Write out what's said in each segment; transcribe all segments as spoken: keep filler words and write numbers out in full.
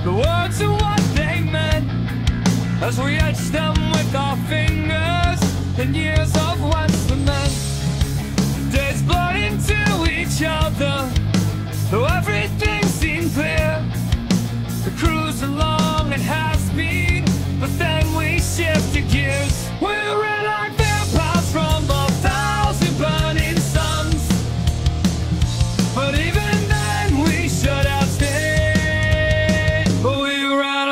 the words and what they meant, as we etched them with our fingers in years of wet cement. Days blurred into each other, though everything seemed clear. The cruise along at high speed, but then we shifted gears. We ran like vampires from a thousand burning suns, but even then we should have stayed. But we ran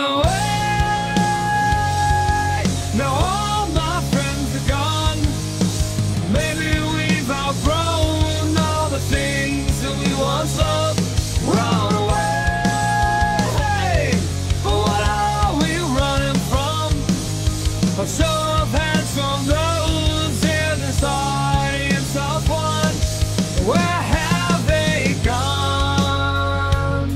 away. Now all my friends are gone. Maybe we've outgrown all the things that we once loved. Run away. But what are we running from? A show of hands from those in this audience of one. Where have they gone?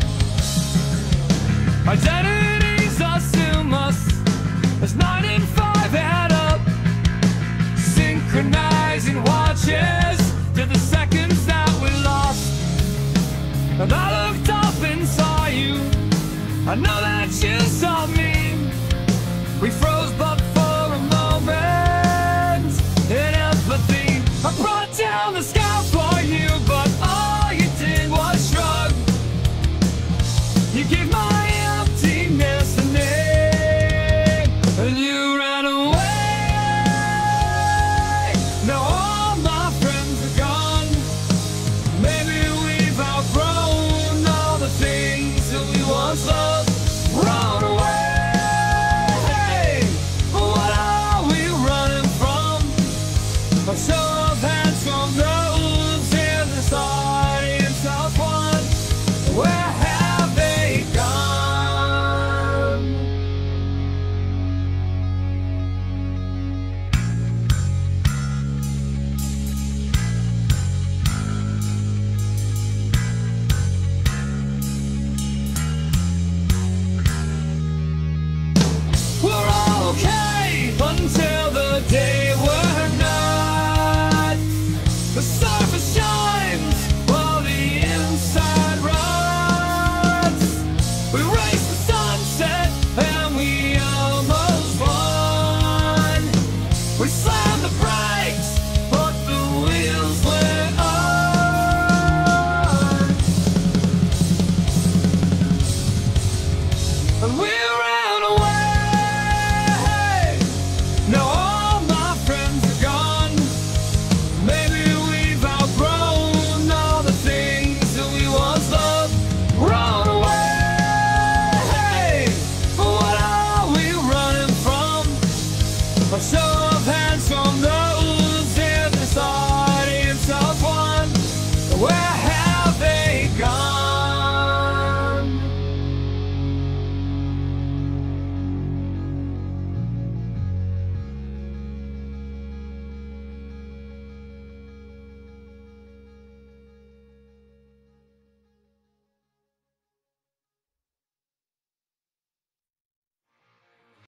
Identities assume us as nine and five add up, synchronizing watches to the seconds that we lost. And I looked up and saw you, I know that you saw me. We froze but for a moment in empathy. I brought down the sky for you, but all you did was shrug. You gave my emptiness a name, and you ran away. Now all my friends are gone. Maybe we've outgrown all the things that we once loved. Run away. But what are we running from? A show of hands from those in this audience of one. Where have they gone? We're all okay until the day we're not. The surface shines while the inside rots. We race the sunset and we almost won. We slammed the prize.